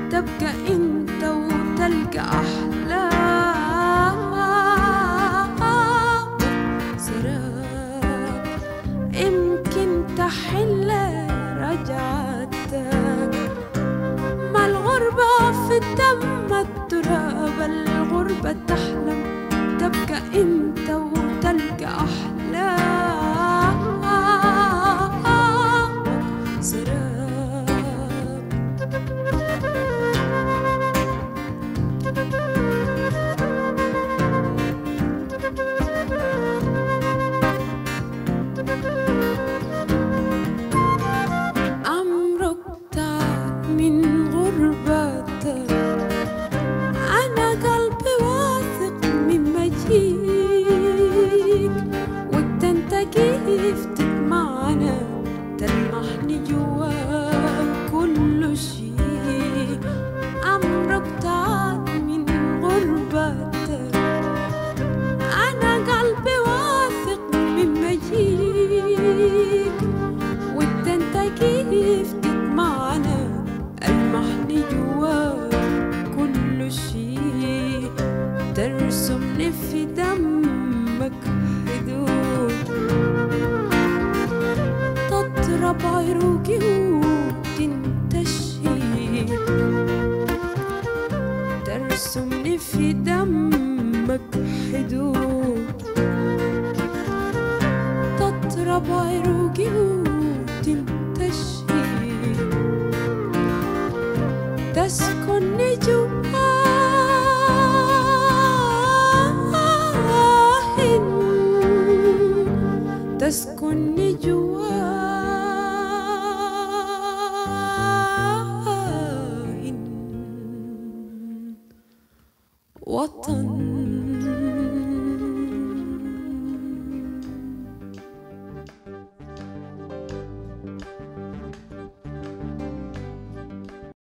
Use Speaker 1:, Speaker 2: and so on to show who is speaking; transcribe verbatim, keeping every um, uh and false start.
Speaker 1: تبقى انت وتلقى احلام سراب يمكن تحل رجعتك. ما الغربة في الدم التراب، الغربة تحلم تبقى انت وتلقى احلام سراب. عمرك تعب من غربتك، أنا قلبي واثق من مجيك، وقت انت كيف تجمعنا تلمحني جواك كل شي. عمرك تعب من غربتك، أنا قلبي واثق من مجيك، وقت انت كيف تجمعنا المحني جواك كل شي. ترسمني في دمك حدود، تضرب عروقي وتنتشي. ترسمني في دمك حدود، تضرب عروقي وتنتشي. تسكنني جواهن، تسكنني جواهن وطن